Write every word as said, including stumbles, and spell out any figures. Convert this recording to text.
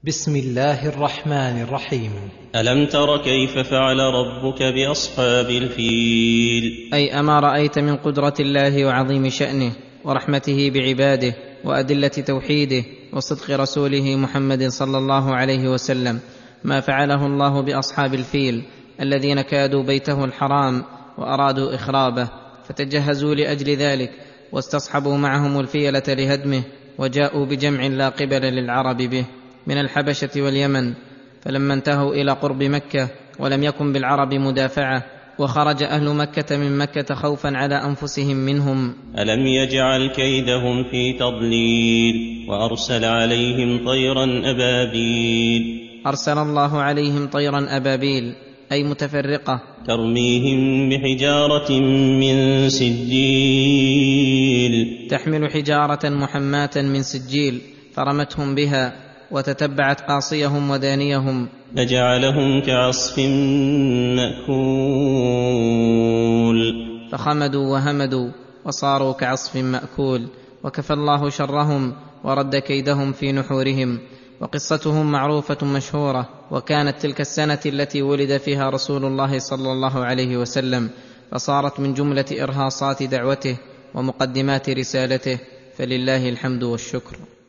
بسم الله الرحمن الرحيم. ألم تر كيف فعل ربك بأصحاب الفيل؟ أي أما رأيت من قدرة الله وعظيم شأنه ورحمته بعباده وأدلة توحيده وصدق رسوله محمد صلى الله عليه وسلم ما فعله الله بأصحاب الفيل الذين كادوا بيته الحرام وأرادوا إخرابه، فتجهزوا لأجل ذلك واستصحبوا معهم الفيلة لهدمه، وجاءوا بجمع لا قبل للعرب به من الحبشة واليمن، فلما انتهوا إلى قرب مكة ولم يكن بالعرب مدافعة، وخرج أهل مكة من مكة خوفا على أنفسهم منهم، ألم يجعل كيدهم في تضليل وأرسل عليهم طيرا أبابيل؟ أرسل الله عليهم طيرا أبابيل أي متفرقة ترميهم بحجارة من سجيل تحمل حجارة محماة من سجيل، فرمتهم بها وتتبعت قاصيهم ودانيهم فجعلهم كعصف مأكول، فخمدوا وهمدوا وصاروا كعصف مأكول، وكفى الله شرهم ورد كيدهم في نحورهم. وقصتهم معروفة مشهورة، وكانت تلك السنة التي ولد فيها رسول الله صلى الله عليه وسلم، فصارت من جملة إرهاصات دعوته ومقدمات رسالته، فلله الحمد والشكر.